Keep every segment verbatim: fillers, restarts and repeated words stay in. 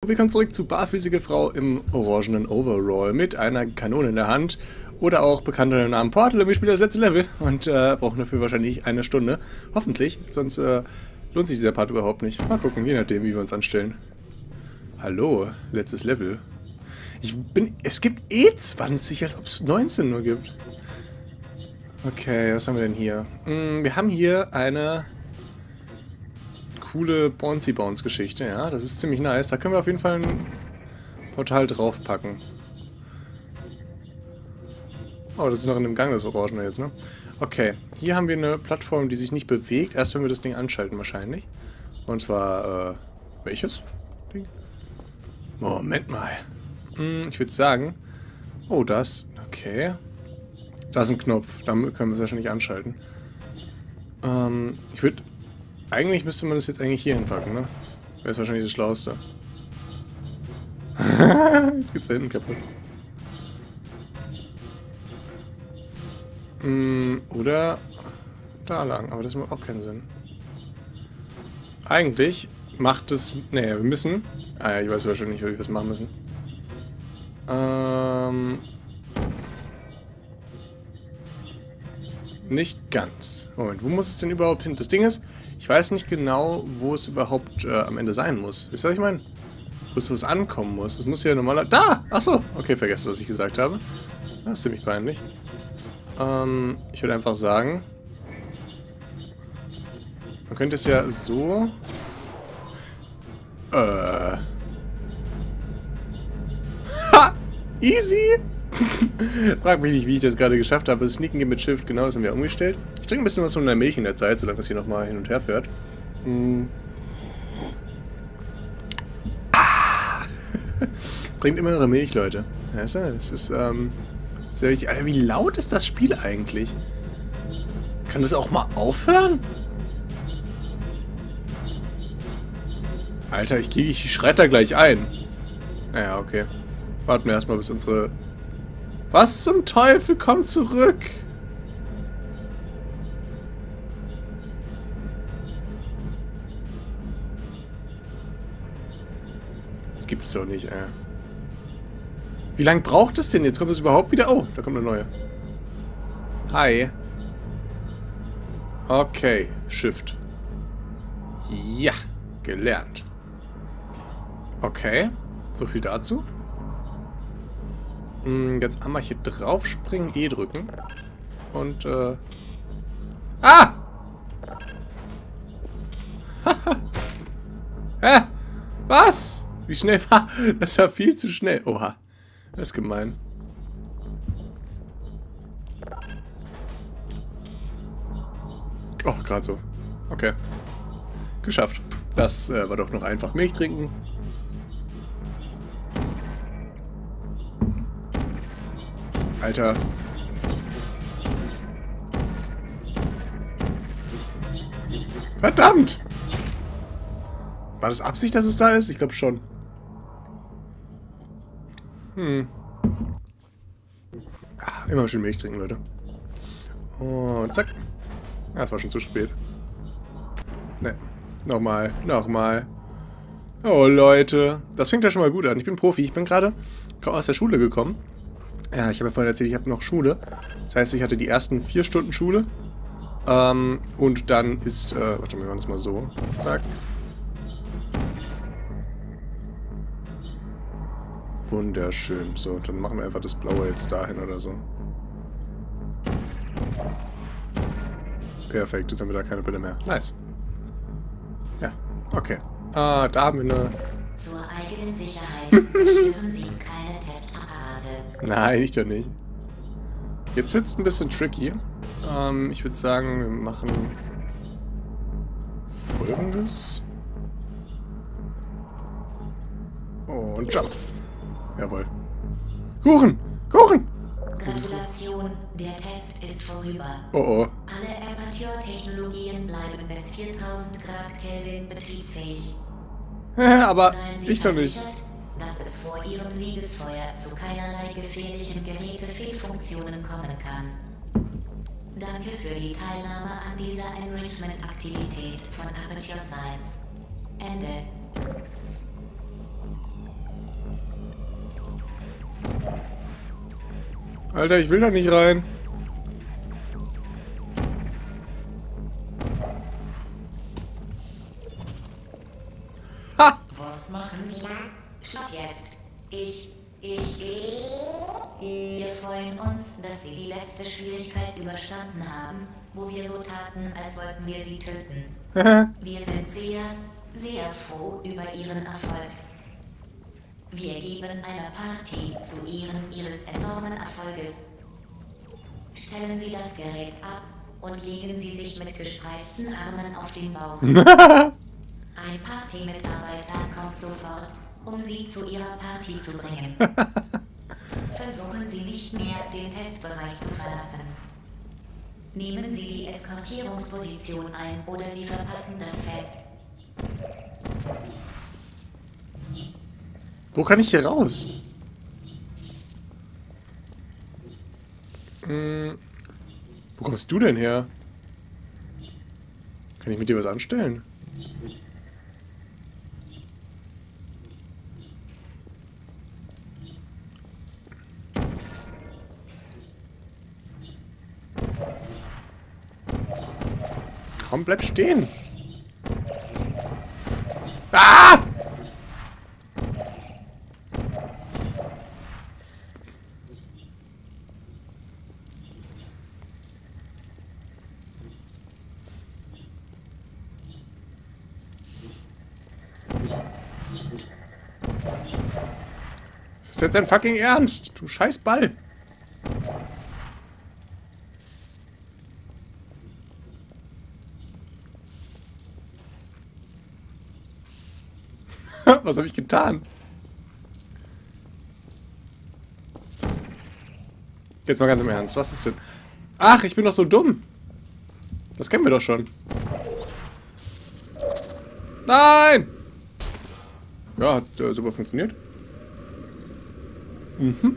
Willkommen zurück zu barfüßige Frau im orangenen Overall mit einer Kanone in der Hand oder auch bekannt unter dem Namen Portal. Wir spielen das letzte Level und äh, brauchen dafür wahrscheinlich eine Stunde. Hoffentlich, sonst äh, lohnt sich dieser Part überhaupt nicht. Mal gucken, je nachdem, wie wir uns anstellen. Hallo, letztes Level. Ich bin... Es gibt eh zwanzig, als ob es neunzehn nur gibt. Okay, was haben wir denn hier? Hm, wir haben hier eine... coole Bouncy Bounce Geschichte, ja, das ist ziemlich nice. Da können wir auf jeden Fall ein Portal draufpacken. Oh, das ist noch in dem Gang, das Orangene jetzt, ne? Okay, hier haben wir eine Plattform, die sich nicht bewegt. Erst wenn wir das Ding anschalten wahrscheinlich. Und zwar, äh, welches Ding? Moment mal. Hm, ich würde sagen, oh, das, okay. Da ist ein Knopf, damit können wir es wahrscheinlich anschalten. Ähm, ich würde... Eigentlich müsste man das jetzt eigentlich hier hinpacken, ne? Wäre es wahrscheinlich das Schlauste. Jetzt geht's da hinten kaputt. Mm, oder da lang, aber das macht auch keinen Sinn. Eigentlich macht es... Ne, wir müssen... Ah ja, ich weiß wahrscheinlich nicht, wie wir das machen müssen. Ähm... Nicht ganz. Moment, wo muss es denn überhaupt hin? Das Ding ist, ich weiß nicht genau, wo es überhaupt äh, am Ende sein muss. Wisst ihr, was ich meine? Wo es ankommen muss. Das muss ja normaler... Da! Achso! Okay, vergesst, was ich gesagt habe. Das ist ziemlich peinlich. Ähm, ich würde einfach sagen... Man könnte es ja so... Äh... Ha! Easy! Frag mich nicht, wie ich das gerade geschafft habe. Sneaken geht mit Shift, genau, das haben wir umgestellt. Ich trinke ein bisschen was von der Milch in der Zeit, solange das hier nochmal hin und her fährt. Hm. Ah. Bringt immer eure Milch, Leute. Weißt du, das ist, ähm... sehr wichtig. Alter, wie laut ist das Spiel eigentlich? Kann das auch mal aufhören? Alter, ich, ich schreite da gleich ein. Naja, okay. Warten wir erstmal, bis unsere... Was zum Teufel? Komm zurück! Das gibt's doch nicht, ey. Wie lange braucht es denn jetzt? Kommt es überhaupt wieder? Oh, da kommt eine neue. Hi. Okay, Shift. Ja, gelernt. Okay, so viel dazu. Jetzt einmal hier drauf springen, E drücken. Und, äh... Ah! Hä? Was? Wie schnell war... Das war viel zu schnell. Oha. Das ist gemein. Oh, gerade so. Okay. Geschafft. Das äh, war doch noch einfach. Milch trinken. Alter. Verdammt! War das Absicht, dass es da ist? Ich glaube schon. Hm. Ah, immer schön Milch trinken, Leute. Und zack. Ah, das war schon zu spät. Ne. Nochmal. Nochmal. Oh, Leute. Das fängt ja schon mal gut an. Ich bin Profi. Ich bin gerade aus der Schule gekommen. Ja, ich habe ja vorhin erzählt, ich habe noch Schule. Das heißt, ich hatte die ersten vier Stunden Schule. Ähm, und dann ist... Äh, warte, wir machen das mal so. Zack. Wunderschön. So, dann machen wir einfach das Blaue jetzt dahin oder so. Perfekt, jetzt haben wir da keine Bälle mehr. Nice. Ja, okay. Ah, da haben wir eine... Zur eigenen Sicherheit zerstören Sie keine Testapparate. Nein, ich doch nicht. Jetzt wird es ein bisschen tricky. Ähm, ich würde sagen, wir machen Folgendes. Und Jump. Jawohl. Kuchen! Kuchen! Gratulation, der Test ist vorüber. Oh oh. Alle Aperture-Technologien bleiben bis viertausend Grad Kelvin betriebsfähig. Aber Seien Sie ich doch nicht. versichert, dass es vor Ihrem Siegesfeuer zu keinerlei gefährlichen Gerätefehlfunktionen kommen kann. Danke für die Teilnahme an dieser Enrichment-Aktivität von Aperture Science. Ende. Alter, ich will da nicht rein. Ha! Was machen Sie da? Schluss jetzt. Ich, ich, ich. Wir freuen uns, dass Sie die letzte Schwierigkeit überstanden haben, wo wir so taten, als wollten wir Sie töten. Wir sind sehr, sehr froh über Ihren Erfolg. Wir geben eine Party zu Ehren Ihres enormen Erfolges. Stellen Sie das Gerät ab und legen Sie sich mit gespreizten Armen auf den Bauch. Ein Party-Mitarbeiter kommt sofort, um Sie zu Ihrer Party zu bringen. Versuchen Sie nicht mehr, den Testbereich zu verlassen. Nehmen Sie die Eskortierungsposition ein oder Sie verpassen das Fest. Wo kann ich hier raus? Hm. Wo kommst du denn her? Kann ich mit dir was anstellen? Komm, bleib stehen. Ah! Das ist jetzt dein fucking Ernst, du scheiß Ball. Was habe ich getan? Jetzt mal ganz im Ernst, was ist denn? Ach, ich bin doch so dumm. Das kennen wir doch schon. Nein! Ja, hat äh, super funktioniert. Mhm.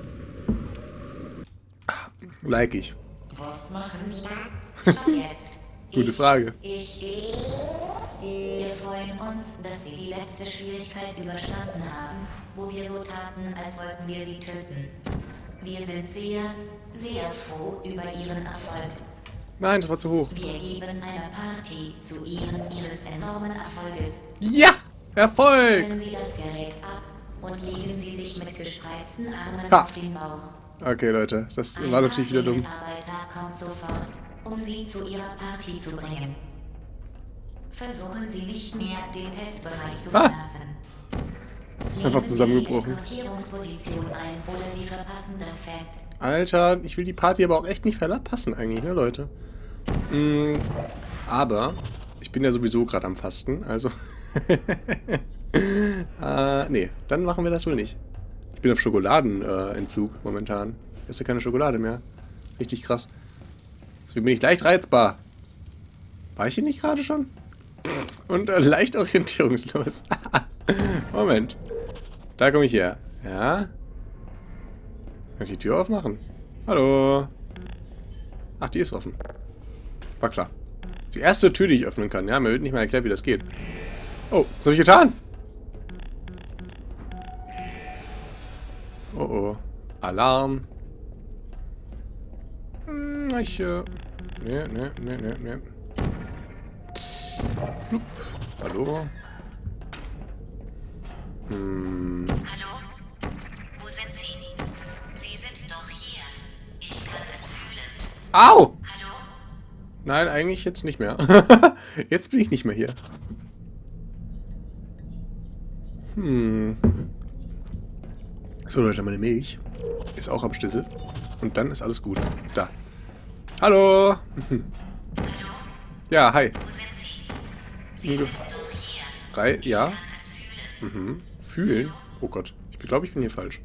Ah, like ich. Was machen Sie da? Was jetzt? Gute Frage. Ich, ich, wir freuen uns, dass Sie die letzte Schwierigkeit überstanden haben, wo wir so taten, als wollten wir Sie töten. Wir sind sehr, sehr froh über Ihren Erfolg. Nein, das war zu hoch. Wir geben eine Party zu Ehren Ihres enormen Erfolges. Ja! Erfolg! Stellen Sie das Gerät ab und legen Sie sich mit gespreizten Armen Ha. auf den Bauch. Okay, Leute, das Ein war natürlich wieder dumm. Party-Mitarbeiter kommt sofort, um Sie zu Ihrer Party zu bringen. Versuchen Sie nicht mehr, den Testbereich zu Ah. verlassen. Ist einfach zusammengebrochen. Nehmen Sie die Eskortierungsposition ein oder Sie verpassen das Fest. Alter, ich will die Party aber auch echt nicht verpassen eigentlich, ne, Leute? Mm, aber ich bin ja sowieso gerade am Fasten, also... äh, nee, dann machen wir das wohl nicht. Ich bin auf Schokoladenentzug äh, momentan. Ich esse keine Schokolade mehr. Richtig krass. Deswegen bin ich leicht reizbar. War ich hier nicht gerade schon? Und äh, leicht orientierungslos. Moment. Da komme ich her. Ja? Kann ich die Tür aufmachen? Hallo? Ach, die ist offen. War klar. Die erste Tür, die ich öffnen kann. Ja, mir wird nicht mal erklärt, wie das geht. Oh, was habe ich getan? Oh oh. Alarm. Hm, ich, äh... Ne, ne, ne, ne, ne. Flup. Hallo? Hm. Hallo? Wo sind Sie? Sie sind doch hier. Ich kann es fühlen. Au! Hallo? Nein, eigentlich jetzt nicht mehr. Jetzt bin ich nicht mehr hier. Hm. So, Leute, meine Milch ist auch am Schlüssel. Und dann ist alles gut. Da. Hallo! Hallo? Ja, hi. Wo sind Sie? Sie sind doch hier. Drei, ja. Ich kann es fühlen. Mhm. Fühlen? Oh Gott. Ich glaube, ich bin hier falsch.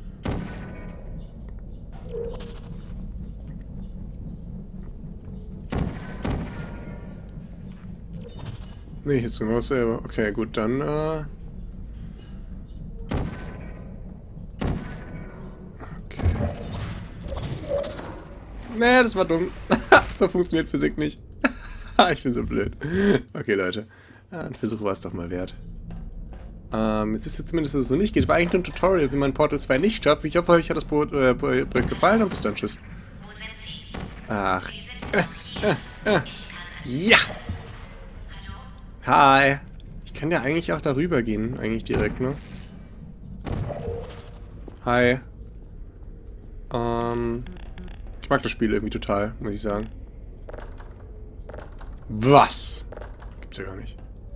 Nee, jetzt genau dasselbe. Okay, gut, dann, äh... Okay. Nee, das war dumm. So funktioniert Physik nicht. Ich bin so blöd. Okay, Leute. Ein Versuch war es doch mal wert. Ähm, jetzt wisst ihr zumindest, dass es so nicht geht. War eigentlich nur ein Tutorial, wie man Portal zwei nicht schafft. Ich hoffe, euch hat das Projekt äh, Projekt gefallen und bis dann. Tschüss. Wo sind Sie? Ach. Sie sind Äh, doch hier. äh, äh. Ja! Hallo? Hi. Ich kann ja eigentlich auch darüber gehen, eigentlich direkt, ne? Hi. Ähm. Ich mag das Spiel irgendwie total, muss ich sagen. Was? Gibt's ja gar nicht.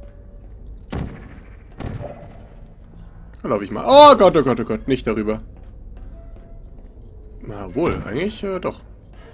Da laufe ich mal. Oh Gott, oh Gott, oh Gott, nicht darüber. Na wohl, eigentlich äh, doch.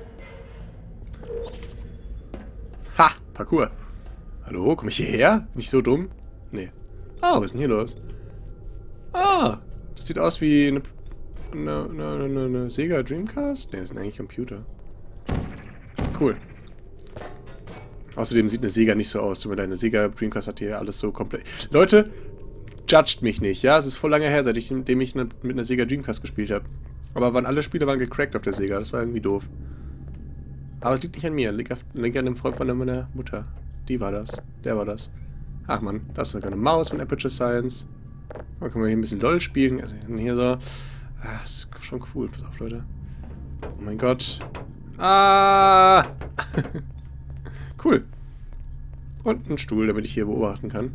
Ha, Parkour. Hallo, komme ich hierher? Nicht so dumm? Nee. Oh, was ist denn hier los? Ah, das sieht aus wie eine, eine, eine, eine, eine Sega Dreamcast? Ne, das sind eigentlich Computer. Cool. Außerdem sieht eine Sega nicht so aus. Tut mir leid, eine Sega Dreamcast hat hier alles so komplett... Leute, judgt mich nicht, ja? Es ist voll lange her, seitdem ich mit einer Sega Dreamcast gespielt habe. Aber waren alle Spiele waren gecrackt auf der Sega. Das war irgendwie doof. Aber es liegt nicht an mir. Liegt, auf, liegt an dem Freund von meiner Mutter. Die war das. Der war das. Ach man, das ist sogar eine Maus von Aperture Science. Dann können wir hier ein bisschen LOL spielen. Also hier so... Ah, das ist schon cool. Pass auf, Leute. Oh mein Gott. Ah! Cool. Und ein Stuhl, damit ich hier beobachten kann.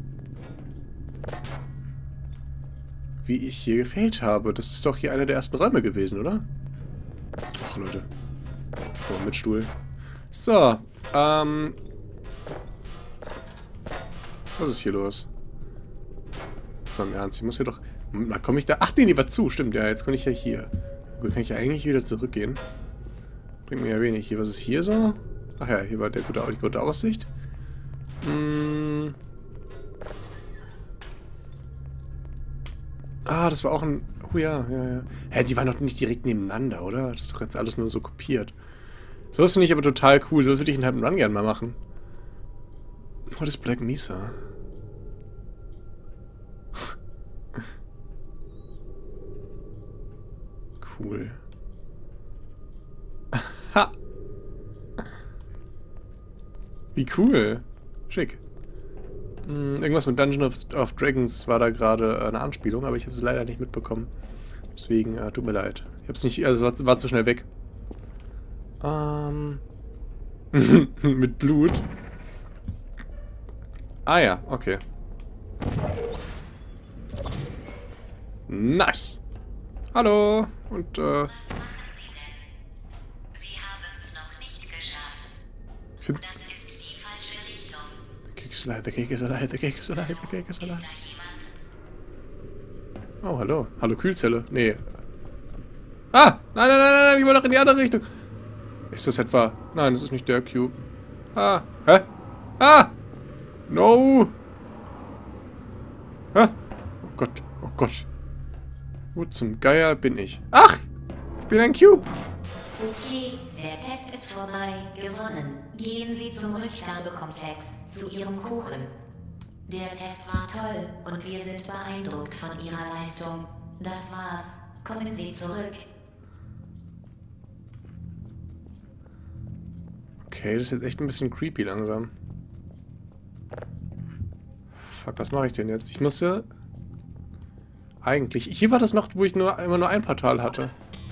Wie ich hier gefailt habe. Das ist doch hier einer der ersten Räume gewesen, oder? Ach, Leute. Oh, mit Stuhl. So, ähm... was ist hier los? Jetzt mal im Ernst, ich muss hier doch... Na, komme ich da... Ach nee, die war zu, stimmt. Ja, jetzt kann ich ja hier. Gut, kann ich ja eigentlich wieder zurückgehen. Bringt mir ja wenig. Hier, was ist hier so? Ach ja, hier war der gute, die gute Aussicht. Hm... Ah, das war auch ein... Oh ja, ja, ja. Hä, die waren doch nicht direkt nebeneinander, oder? Das ist doch jetzt alles nur so kopiert. So was finde ich aber total cool. So was würde ich in halben Run gerne mal machen. What is Black Mesa? Cool. Ha! Wie cool. Schick. Irgendwas mit Dungeon of, of Dragons war da gerade eine Anspielung, aber ich habe es leider nicht mitbekommen. Deswegen, äh, tut mir leid. Ich habe es nicht, also war, war zu schnell weg. Ähm. Mit Blut. Ah ja, okay. Nice. Hallo. Und, äh. Was machen Sie denn? Sie haben es noch nicht geschafft. Ich find's... Das ist die falsche Richtung. The cake is alive, the cake is alive, the cake is alive, the cake is alive. Ist da jemand? Oh, hallo. Hallo, Kühlzelle. Nee. Ah! Nein, nein, nein, nein, nein, ich will doch in die andere Richtung. Ist das etwa... Nein, das ist nicht der Cube. Ah! Hä? Ah! No! Hä? Oh Gott, oh Gott. Wo zum Geier bin ich? Ach! Ich bin ein Cube! Okay, der Test ist vorbei. Gewonnen. Gehen Sie zum Rückgabekomplex, zu Ihrem Kuchen. Der Test war toll und wir sind beeindruckt von Ihrer Leistung. Das war's. Kommen Sie zurück. Okay, das ist jetzt echt ein bisschen creepy langsam. Fuck, was mache ich denn jetzt? Ich musste... Eigentlich... Hier war das noch, wo ich nur immer nur ein Portal hatte.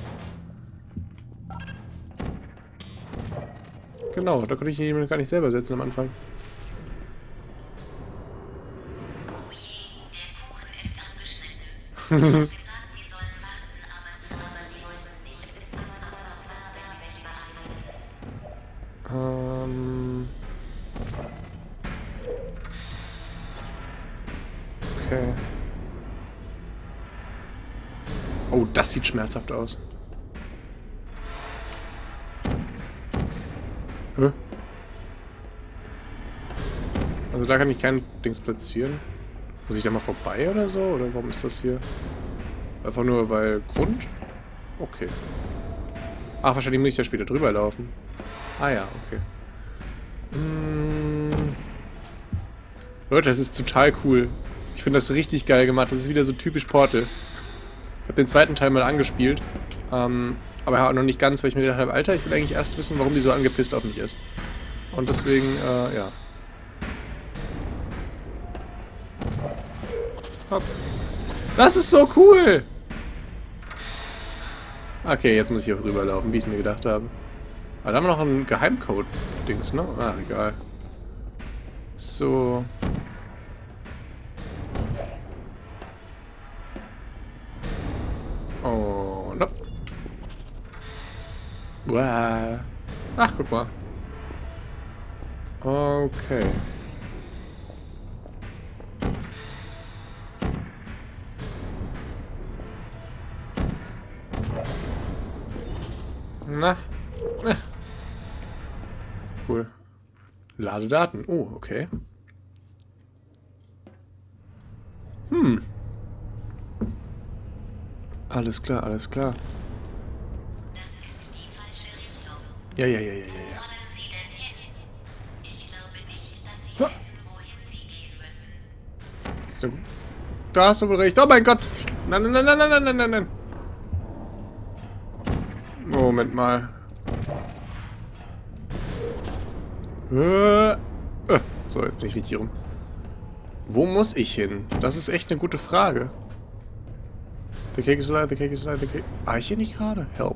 Genau, da konnte ich ihn gar nicht selber setzen am Anfang. Oh je, der Kuchen ist angeschnitten. Ich habe gesagt, Sie sollen warten, aber, aber Sie wollten nicht. Es ist aber noch klar, wenn Sie welche behalten. Ähm... Okay. Oh, das sieht schmerzhaft aus. Hä? Also da kann ich kein Dings platzieren. Muss ich da mal vorbei oder so? Oder warum ist das hier? Einfach nur weil Grund? Okay. Ach, wahrscheinlich muss ich da später drüber laufen. Ah ja, okay. Mmh. Leute, das ist total cool. Ich finde das richtig geil gemacht. Das ist wieder so typisch Portal. Ich habe den zweiten Teil mal angespielt. Ähm, aber ja, noch nicht ganz, weil ich mir gedacht habe, Alter, ich will eigentlich erst wissen, warum die so angepisst auf mich ist. Und deswegen, äh, ja. Hopp. Das ist so cool! Okay, jetzt muss ich hier rüberlaufen, wie ich es mir gedacht habe. Aber da haben wir noch einen Geheimcode-Dings, ne? Ach, egal. So. Oh, no. Wow. Ach, guck mal. Okay. Na. Na. Cool. Lade Daten. Oh, okay. Hm. Alles klar, alles klar. Das ist die falsche Richtung. Ja, ja, ja, ja, ja. Wo wollen Sie denn hin? Ich glaube nicht, dass Sie wissen, wohin Sie gehen müssen. So. Da hast du wohl recht. Oh mein Gott. Nein, nein, nein, nein, nein, nein, nein, nein. Moment mal. Äh, äh. So, jetzt bin ich richtig rum. Wo muss ich hin? Das ist echt eine gute Frage. The cake is alive, the cake is alive, the cake... War ich hier nicht gerade? Help.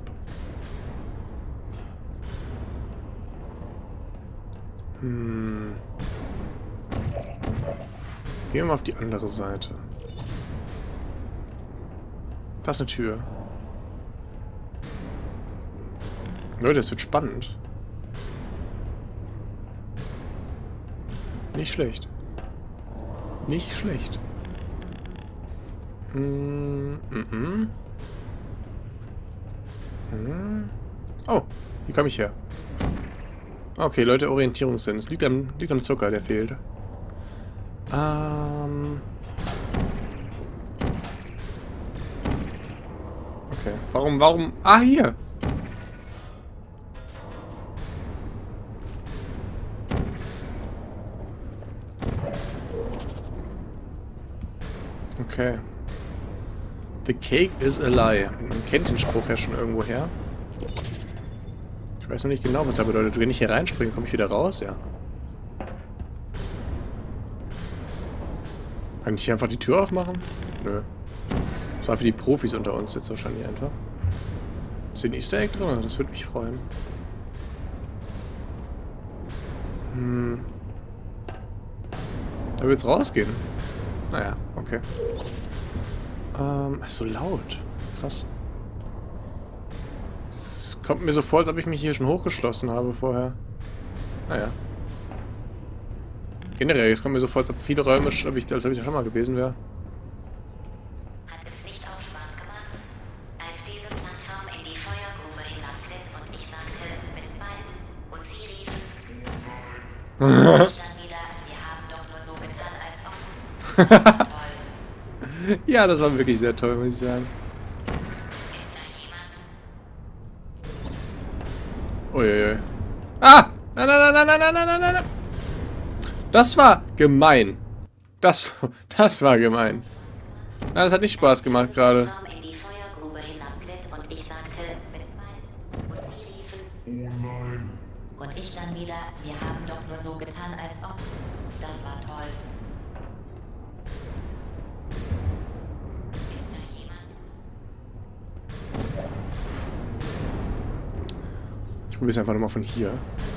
Hm. Gehen wir mal auf die andere Seite. Das ist eine Tür. Leute, es wird spannend. Nicht schlecht. Nicht schlecht. Mm, mm, mm. Mm. Oh, hier komme ich her. Okay, Leute, Orientierungssinn. Es liegt am, liegt am Zucker, der fehlt. Ähm... Okay, warum, warum... Ah, hier! Okay. The cake is a lie. Man kennt den Spruch ja schon irgendwo her. Ich weiß noch nicht genau, was er bedeutet. Wenn ich hier reinspringe, komme ich wieder raus? Ja. Kann ich hier einfach die Tür aufmachen? Nö. Das war für die Profis unter uns jetzt wahrscheinlich einfach. Ist hier ein Easter Egg drin? Das würde mich freuen. Hm. Da wird's rausgehen. Naja, okay. Ähm, ist so laut. Krass. Es kommt mir so vor, als ob ich mich hier schon hochgeschlossen habe vorher. Naja. Generell, es kommt mir so vor, als ob viele Räume, als ob ich, als ob ich da schon mal gewesen wäre. Hat es nicht auch Spaß gemacht, als diese Plattform in die Feuergrube hinabglitt und ich sagte, bis bald, und Sie riefen, und ich dann wieder, wir haben doch nur so getan, als ob. Toll. Ja, das war wirklich sehr toll, muss ich sagen. Ist da jemand? Uiuiui. Ah! Nein, nein, nein, nein, nein, nein, nein, nein, nein. Das war gemein. Das, das war gemein. Nein, das hat nicht Spaß gemacht gerade. In die Feuergrube hinabglitt und ich sagte, bis bald, und Sie riefen, Oh nein. und ich dann wieder, wir haben doch nur so getan, als ob. Das war toll. Ist da jemand? Ich probiere es einfach nochmal von hier.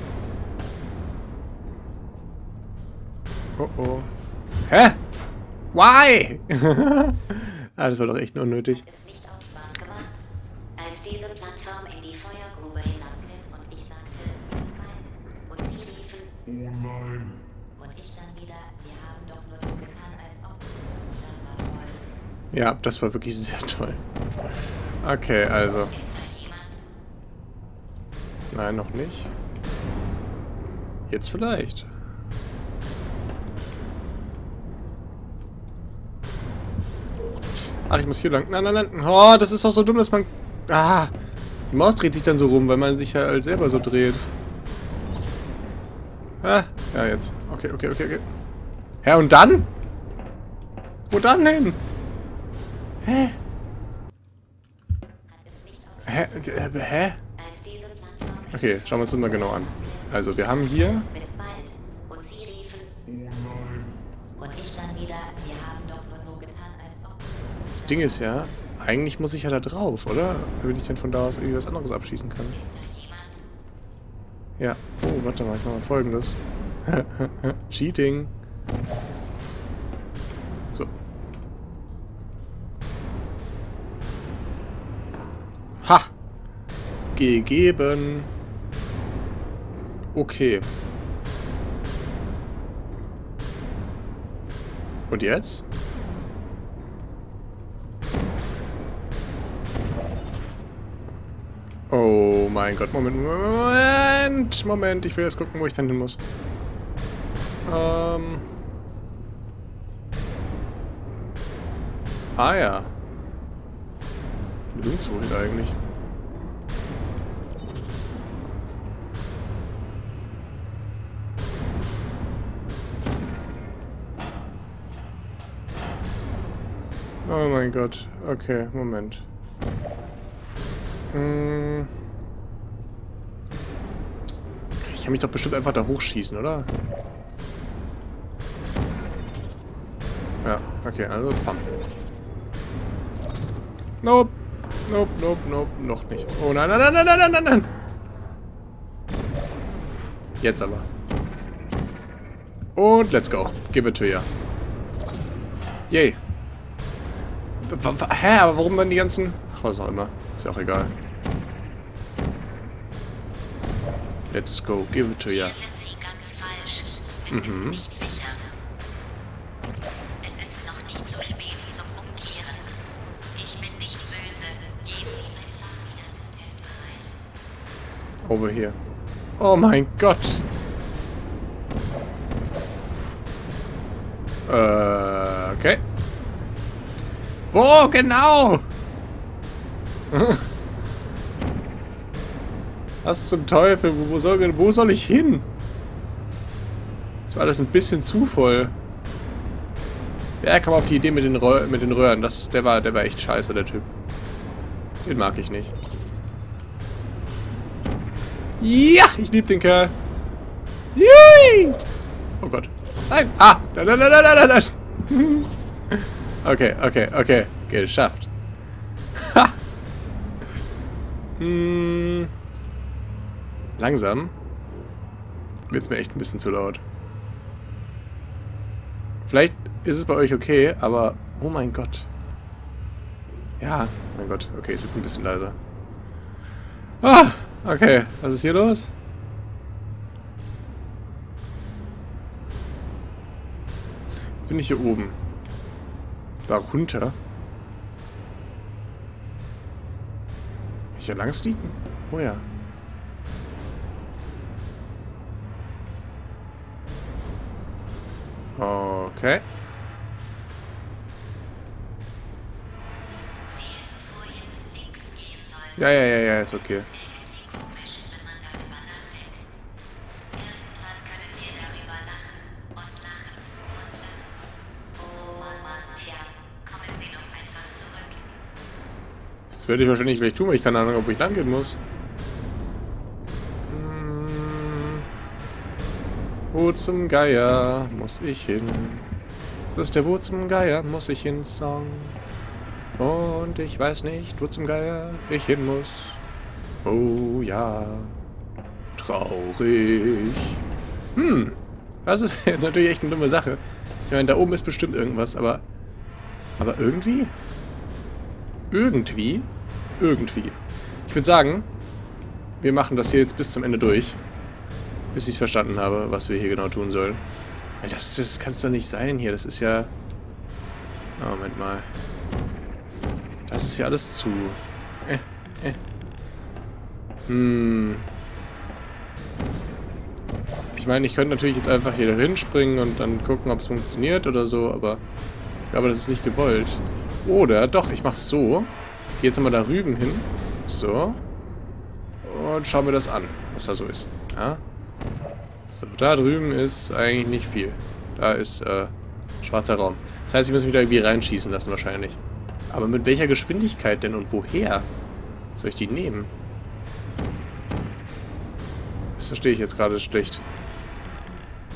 Oh oh. Hä? Why? Ah, das war doch echt nur unnötig. Hat es nicht auch Spaß gemacht, als diese Plattform in die Feuergrube hinabglitt und ich sagte, bis bald, und Sie riefen, Oh nein. und ich dann wieder, wir haben doch nur so getan, als ob. Das war toll. Ja, das war wirklich sehr toll. Okay, also. Ist da jemand? Nein, noch nicht. Jetzt vielleicht. Ach, ich muss hier lang. Nein, nein, nein. Oh, das ist doch so dumm, dass man... Ah, die Maus dreht sich dann so rum, weil man sich halt selber so dreht. Ah, ja, jetzt. Okay, okay, okay, okay. Hä, und dann? Wo dann hin? Hä? Hä? Äh, hä? Als diese Plattform in Okay, schauen wir uns das mal genau an. Also, wir haben hier... bis bald, und Sie riefen, Oh nein. und ich dann wieder, wir haben doch nur so getan, Ding ist ja, eigentlich muss ich ja da drauf, oder? Damit ich dann von da aus irgendwie was anderes abschießen kann. Ja. Oh, warte mal, ich mach mal Folgendes. Cheating. So. Ha! Gegeben. Okay. Und jetzt? Oh mein Gott, Moment, Moment, Moment, ich will jetzt gucken, wo ich dann hin muss. Ähm. Ah ja. Nirgendwo hin eigentlich. Oh mein Gott. Okay, Moment. Hm. Ich kann mich doch bestimmt einfach da hochschießen, oder? Ja, okay, also pam. Nope. Nope, nope, nope, noch nicht. Oh nein, nein, nein, nein, nein, nein, nein. Jetzt aber. Und let's go. Give it to you. Yay. Hä, aber warum dann die ganzen... Ach, was auch immer. Ist ja auch egal. Let's go. Give it to you. Hier sind Sie ganz falsch. Es Mhm. ist nicht sicher. Es ist noch nicht so spät zum Umkehren. Ich bin nicht böse. Gehen Sie einfach wieder zum Testbereich. Over here. Oh mein Gott. Äh, okay. Wo genau? Was zum Teufel? Wo soll, wo soll ich hin? Das war alles ein bisschen zu voll. Wer kam auf die Idee mit den, Rö mit den Röhren? Das, der, war, der war echt scheiße, der Typ. Den mag ich nicht. Ja, ich lieb den Kerl. Yui! Oh Gott. Nein! Ah! Nein, nein, nein, nein, nein, nein! Okay, okay, okay. Geschafft. Ha! Hm. Langsam wird's mir echt ein bisschen zu laut. Vielleicht ist es bei euch okay, aber... Oh mein Gott. Ja, mein Gott. Okay, ist jetzt ein bisschen leiser. Ah! Okay, was ist hier los? Jetzt bin ich hier oben. Da runter. Kann ich hier lang sneaken? Oh ja. Okay. Sie hätten vorhin links gehen sollen. Ja, ja, ja, ja, ist okay. Irgendwie komisch, wenn man darüber nachdenkt. Irgendwann können wir darüber lachen und lachen und lachen. Oh Mann, tja, kommen Sie doch einfach zurück. Das werde ich wahrscheinlich gleich tun, weil ich keine Ahnung, wo ich lang gehen muss. Hm. Wo zum Geier muss ich hin? Das ist der Wo zum Geier muss ich hin Song. Und ich weiß nicht, wo zum Geier ich hin muss. Oh ja. Traurig. Hm. Das ist jetzt natürlich echt eine dumme Sache. Ich meine, da oben ist bestimmt irgendwas, aber... Aber irgendwie? Irgendwie? Irgendwie. Ich würde sagen, wir machen das hier jetzt bis zum Ende durch. Bis ich es verstanden habe, was wir hier genau tun sollen. Weil das, das kann es doch nicht sein hier. Das ist ja... Oh, Moment mal. Das ist ja alles zu... Äh, äh. Hm. Ich meine, ich könnte natürlich jetzt einfach hier hinspringen und dann gucken, ob es funktioniert oder so, aber... Ich glaube, das ist nicht gewollt. Oder, doch, ich mach's so. Geh jetzt mal da rüben hin. So. Und schau mir das an, was da so ist. Ja. So, da drüben ist eigentlich nicht viel. Da ist, äh, schwarzer Raum. Das heißt, ich muss mich da irgendwie reinschießen lassen wahrscheinlich. Aber mit welcher Geschwindigkeit denn und woher soll ich die nehmen? Das verstehe ich jetzt gerade schlecht.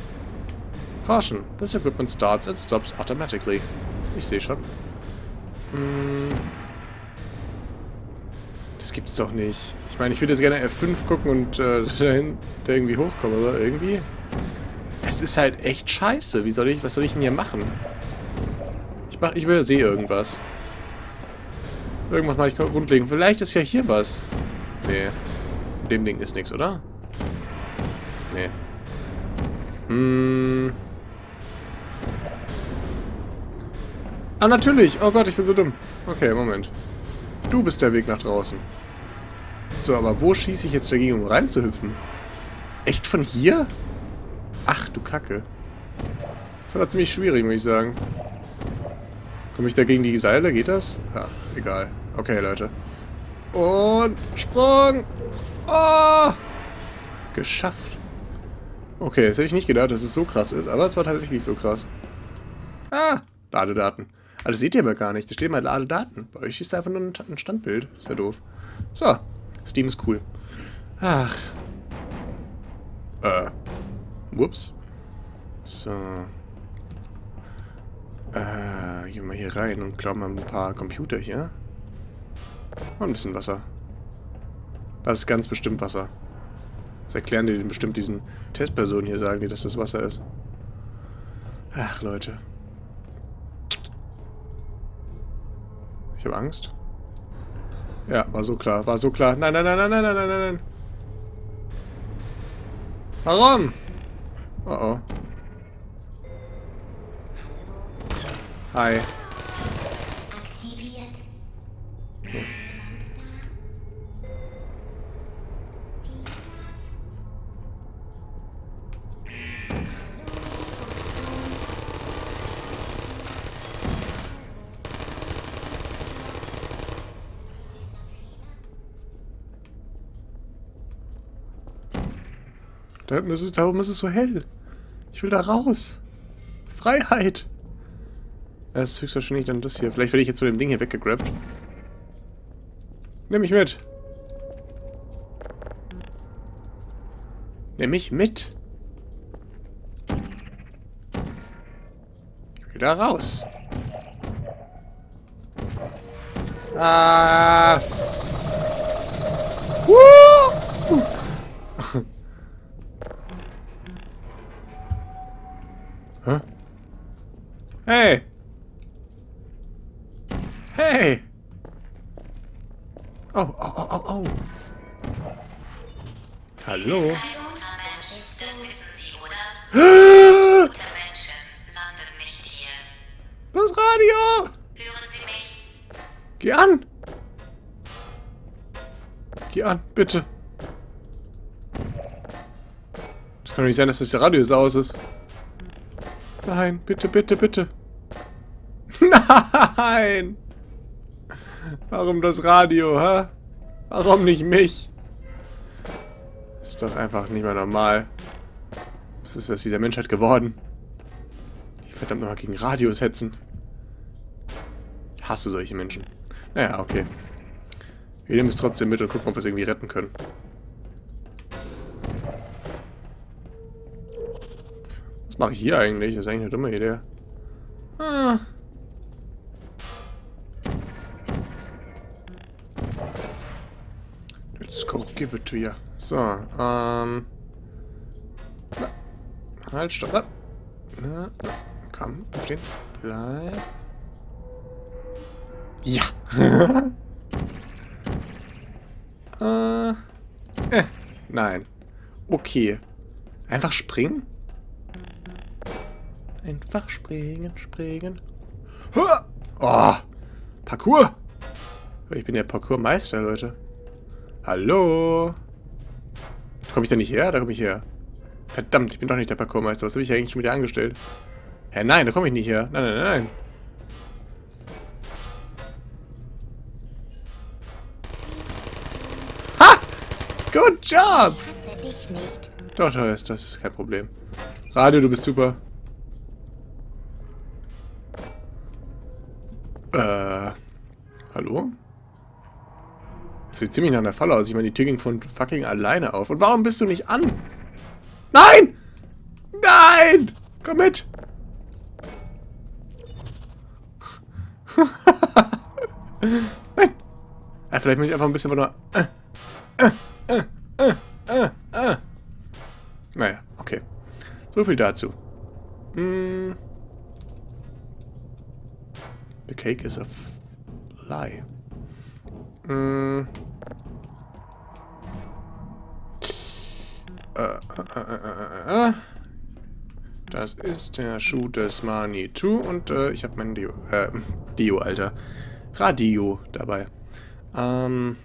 Caution. This equipment starts and stops automatically. Ich sehe schon. Hm. Das gibt's doch nicht. Ich meine, ich würde jetzt gerne F fünf gucken und äh, dahin da irgendwie hochkommen, aber irgendwie... Es ist halt echt scheiße. Wie soll ich... Was soll ich denn hier machen? Ich mach... Ich übersehe irgendwas. Irgendwas mache ich grundlegend. Vielleicht ist ja hier was. Nee. In dem Ding ist nichts, oder? Nee. Hm... Ah, natürlich. Oh Gott, ich bin so dumm. Okay, Moment. Du bist der Weg nach draußen. So, aber wo schieße ich jetzt dagegen, um reinzuhüpfen? Echt von hier? Ach, du Kacke. Das ist aber ziemlich schwierig, muss ich sagen. Komme ich da gegen die Seile? Geht das? Ach, egal. Okay, Leute. Und Sprung! Oh! Geschafft. Okay, das hätte ich nicht gedacht, dass es so krass ist, aber es war tatsächlich so krass. Ah, Ladedaten. Aber das seht ihr aber gar nicht. Da stehen mal Ladedaten. Bei euch ist einfach nur ein Standbild. Ist ja doof. So. Steam ist cool. Ach. Äh. Whoops. So. Äh, gehen wir hier rein und klauen mal ein paar Computer hier. Und ein bisschen Wasser. Das ist ganz bestimmt Wasser. Das erklären die bestimmt diesen Testpersonen hier, sagen die, dass das Wasser ist. Ach, Leute. Ich habe Angst. Ja, war so klar, war so klar. Nein, nein, nein, nein, nein, nein, nein, nein. Warum? Oh oh. Hi. Aktiviert. Okay. Da hinten ist es, da oben ist es so hell. Ich will da raus. Freiheit. Das ist höchstwahrscheinlich dann das hier. Vielleicht werde ich jetzt von dem Ding hier weggegrabt. Nimm mich mit. Nimm mich mit. Ich will da raus. Ah. Woo! Hä? Hey! Hey! Oh, oh, oh, oh, oh. Hallo? Kein Untermensch, das wissen Sie, oder? Untermenschen landet nicht hier. Das Radio! Hören Sie mich? Geh an! Geh an, bitte. Das kann doch nicht sein, dass das Radio so aus ist. Nein, bitte, bitte, bitte. Nein! Warum das Radio, hä? Warum nicht mich? Ist doch einfach nicht mehr normal. Was ist aus dieser Menschheit geworden? Ich verdammt nochmal gegen Radios hetzen. Ich hasse solche Menschen. Naja, okay. Wir nehmen es trotzdem mit und gucken, ob wir es irgendwie retten können. Was mache ich hier eigentlich? Das ist eigentlich eine dumme Idee. Ah. Let's go, give it to you. So, ähm... Na. Halt, stopp. Na, na. Komm, stehen. Bleib. Ja! äh... Äh, nein. Okay. Einfach springen? Einfach springen, springen. Oh! Parkour! Ich bin ja Parkour-Meister, Leute. Hallo? Komme ich da nicht her? Da komme ich her. Verdammt, ich bin doch nicht der Parkour-Meister. Was habe ich eigentlich schon wieder angestellt? Hä, nein, da komme ich nicht her. Nein, nein, nein, nein. Ha! Good job! Ich hasse dich nicht. Doch, das ist, das ist kein Problem. Radio, du bist super. Äh, hallo? Das sieht ziemlich nach einer Falle aus. Ich meine, die Tür ging von fucking alleine auf. Und warum bist du nicht an? Nein! Nein! Komm mit! Nein! Ja, vielleicht muss ich einfach ein bisschen nur... Äh, äh, äh, äh, äh, äh. Naja, okay. So viel dazu. Mm. The cake is a lie. Mm. Äh, äh, äh, äh, äh. Das ist der Schuh des Manitou und äh, ich habe mein Dio, äh, Dio, Alter. Radio dabei. Ähm...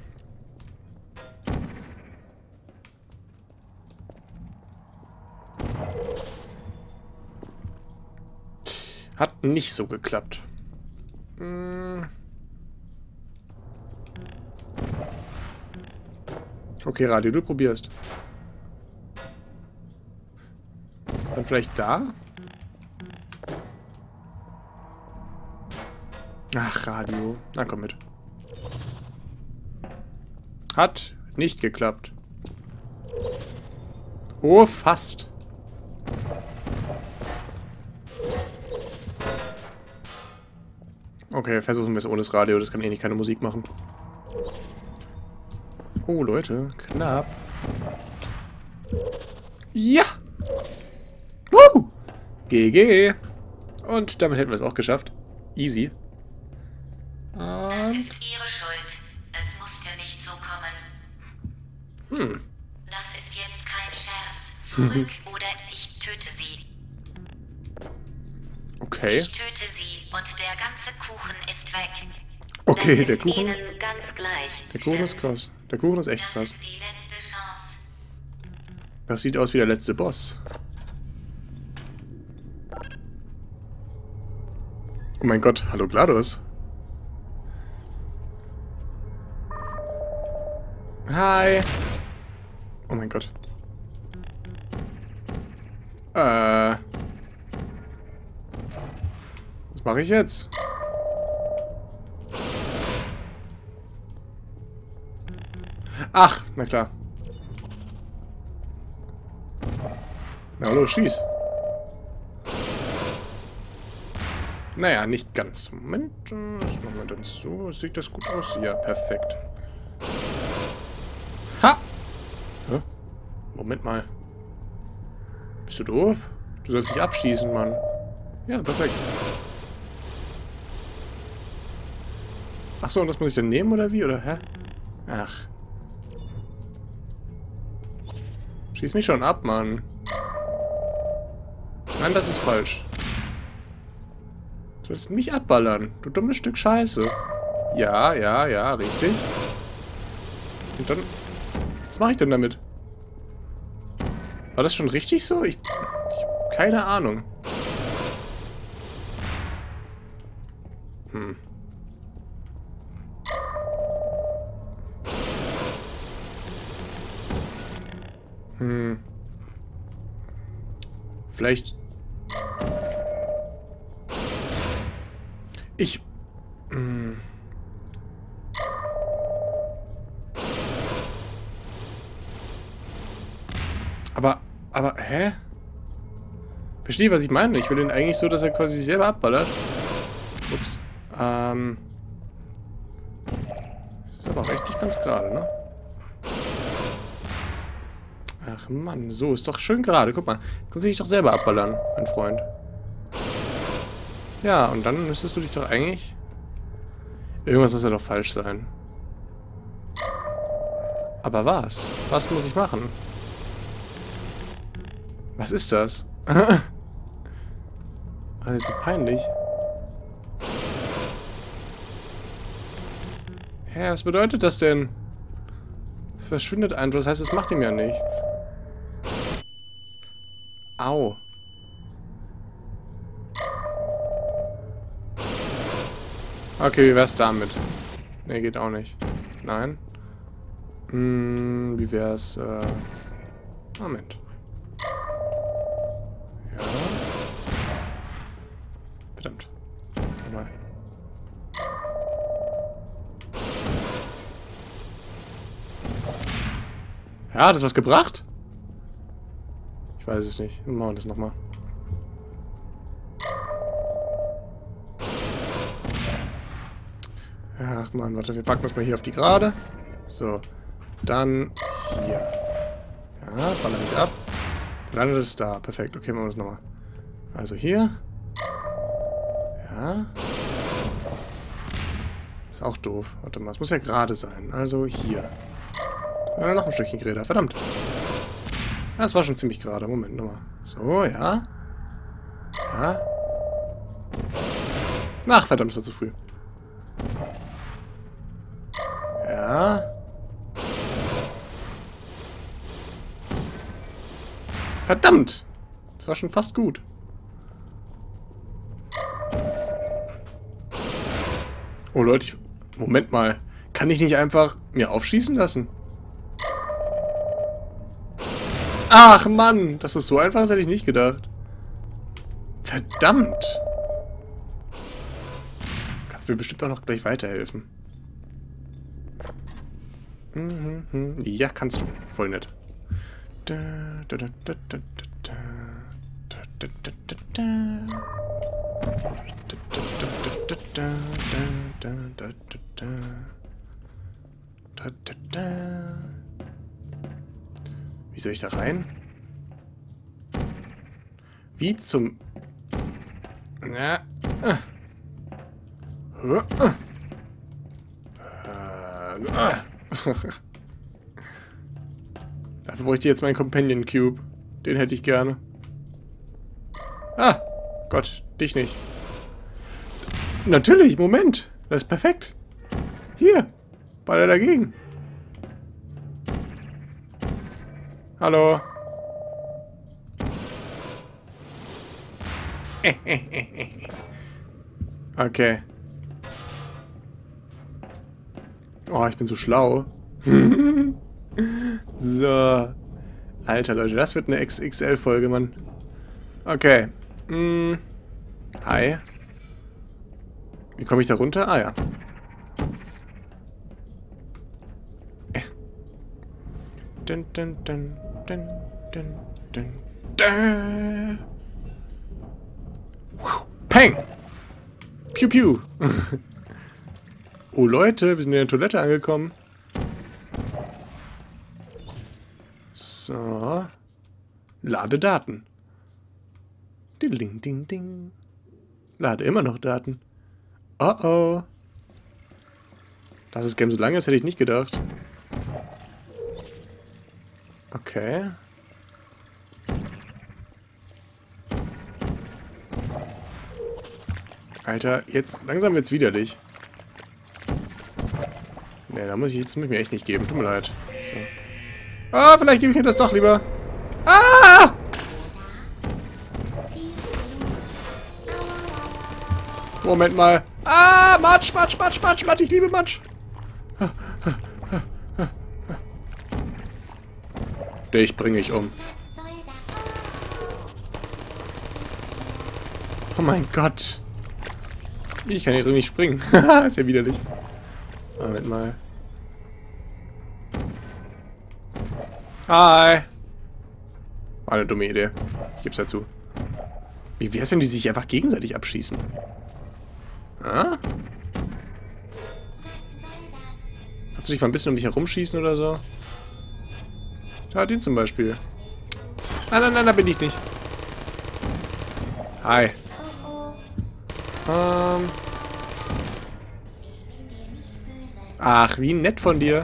Hat nicht so geklappt. Hm. Okay, Radio, du probierst. Dann vielleicht da? Ach, Radio. Na, komm mit. Hat nicht geklappt. Oh, fast. Okay, versuchen wir es ohne das Radio. Das kann eh nicht keine Musik machen. Oh, Leute. Knapp. Ja! Woo! G G! Und damit hätten wir es auch geschafft. Easy. Das ist Ihre Schuld. Es musste nicht so kommen. Hm. Das ist jetzt kein Scherz. Zurück oder ich töte Sie. Okay. Ich töte Sie und der ganze Kuchen ist weg. Okay, das der ist Kuchen. Ihnen ganz gleich. Der Kuchen ist krass. Der Kuchen ist echt Das krass. ist die letzte Chance. Das sieht aus wie der letzte Boss. Oh mein Gott, hallo GLaDOS. Hi. Oh mein Gott. Äh. Was mache ich jetzt? Ach, na klar. Na los, schieß. Naja, nicht ganz. Moment, äh, das machen wir dann so. Sieht das gut aus? Ja, perfekt. Ha! Hä? Moment mal. Bist du doof? Du sollst dich abschießen, Mann. Ja, perfekt. Achso, und das muss ich dann nehmen, oder wie? Oder hä? Ach. Schieß mich schon ab, Mann. Nein, das ist falsch. Du sollst mich abballern, du dummes Stück Scheiße. Ja, ja, ja, richtig. Und dann... Was mache ich denn damit? War das schon richtig so? Ich... ich keine Ahnung. Hm. Hm. Vielleicht... Ich... Hm. Aber... Aber... Hä? Verstehe, was ich meine. Ich will den eigentlich so, dass er quasi sich selber abballert. Ups. Ähm... Das ist aber auch echt nicht ganz gerade, ne? Ach Mann, so, ist doch schön gerade. Guck mal, jetzt kannst du dich doch selber abballern, mein Freund. Ja, und dann müsstest du dich doch eigentlich... Irgendwas muss ja doch falsch sein. Aber was? Was muss ich machen? Was ist das? Das ist so peinlich. Hä, was bedeutet das denn? Es verschwindet einfach, das heißt, es macht ihm ja nichts. Au. Okay, wie wär's damit? Ne, geht auch nicht. Nein. Hm, wie wär's, äh... Moment. Ja. Verdammt. Nochmal. Ja, hat das was gebracht? Ich weiß es nicht. Machen wir das nochmal. Ach man, warte, wir packen das mal hier auf die Gerade. So. Dann hier. Ja, baller mich ab. Landet es da. Perfekt. Okay, machen wir das nochmal. Also hier. Ja. Ist auch doof. Warte mal, es muss ja gerade sein. Also hier. Ja, noch ein Stückchen Greta. Verdammt. Ja, das war schon ziemlich gerade. Moment, nochmal. So, ja. Ja. Ach, verdammt, das war zu früh. Ja. Verdammt! Das war schon fast gut. Oh Leute, ich... Moment mal. Kann ich nicht einfach mir aufschießen lassen? Ach Mann! Das ist so einfach, das hätte ich nicht gedacht. Verdammt! Kannst mir bestimmt auch noch gleich weiterhelfen. Ja, kannst du. Voll nett. Wie soll ich da rein? Wie zum... Na, äh. Äh. Äh. Dafür bräuchte ich jetzt meinen Companion Cube. Den hätte ich gerne. Ah! Gott, dich nicht. Natürlich, Moment. Das ist perfekt. Hier. Baller dagegen. Hallo. Okay. Oh, ich bin so schlau. So. Alter, Leute, das wird eine X X L-Folge, Mann. Okay. Hm. Hi. Wie komme ich da runter? Ah, ja. Äh. Dun, dun, dun, dun, dun, dun, dun. Peng! Piu, piu. Oh, Leute, wir sind in der Toilette angekommen. So. Lade Daten. Ding, ding, ding. Lade immer noch Daten. Oh oh. Dass das Game so lange ist, hätte ich nicht gedacht. Okay. Alter, jetzt langsam wird's widerlich. Ne, da muss ich jetzt muss ich mir echt nicht geben. Tut mir leid. So. Ah, vielleicht gebe ich mir das doch lieber. Ah! Moment mal. Ah, Matsch, Matsch, Matsch, Matsch, Matsch. Ich liebe Matsch. Dich bringe ich um. Oh mein Gott. Ich kann hier drin nicht springen. Ist ja widerlich. Moment mal. Hi. War eine dumme Idee. Ich geb's dazu. Wie wär's, wenn die sich einfach gegenseitig abschießen? Ah? Kannst du nicht mal ein bisschen um mich herumschießen oder so? Da, den zum Beispiel. Nein, nein, nein, da bin ich nicht. Hi. Ähm. Ach, wie nett von dir.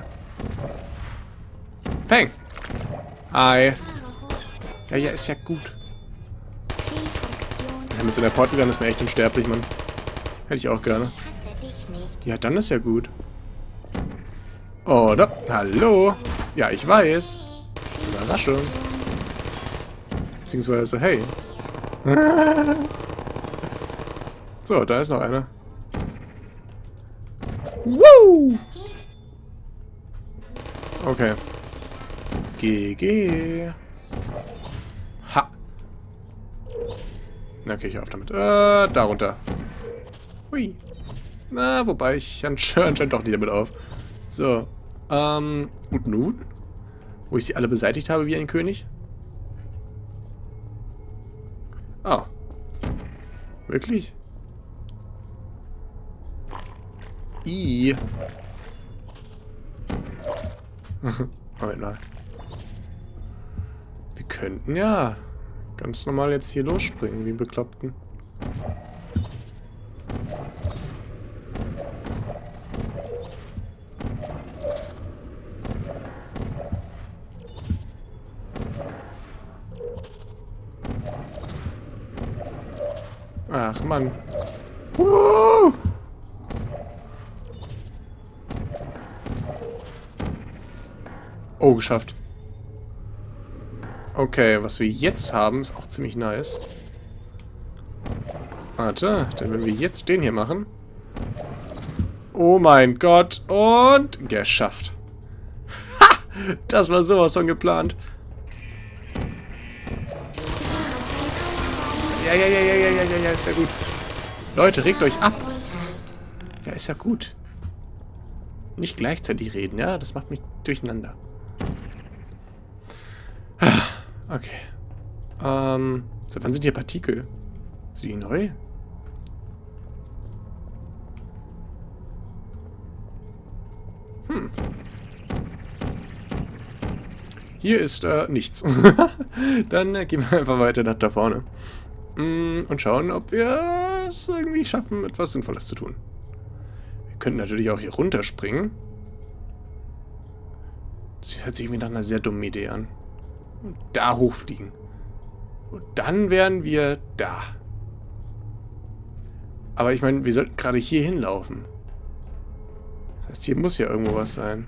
Peng. Hi. Ja, ja, ist ja gut. Ja, mit so einer Portgun ist mir echt unsterblich, Mann. Hätte ich auch gerne. Ja, dann ist ja gut. Oder? Hallo? Ja, ich weiß. Überraschung. Beziehungsweise, hey. So, da ist noch einer. Woo! Okay. G G. Ha. Okay, ich hör auf damit. Äh, da runter. Hui. Na, wobei ich anscheinend doch nicht damit auf. So. Ähm, und nun? Wo ich sie alle beseitigt habe wie ein König? Oh. Wirklich? I. Moment mal. Wir könnten ja ganz normal jetzt hier losspringen, wie einen Bekloppten. Ach, Mann. Uh! Oh, geschafft. Okay, was wir jetzt haben, ist auch ziemlich nice. Warte, denn wenn wir jetzt den hier machen... Oh mein Gott, und geschafft. Ha! Das war sowas von geplant. Ja, ja, ja, ja, ja, ja, ja, ja, ist ja gut. Leute, regt euch ab. Ja, ist ja gut. Nicht gleichzeitig reden, ja? Das macht mich durcheinander. Okay. Ähm, seit wann sind hier Partikel? Sind die neu? Hm. Hier ist äh, nichts. Dann äh, gehen wir einfach weiter nach da vorne. Mm, und schauen, ob wir es irgendwie schaffen, etwas Sinnvolles zu tun. Wir könnten natürlich auch hier runterspringen. Das hört sich irgendwie nach einer sehr dummen Idee an. Und da hochfliegen. Und dann wären wir da. Aber ich meine, wir sollten gerade hier hinlaufen. Das heißt, hier muss ja irgendwo was sein.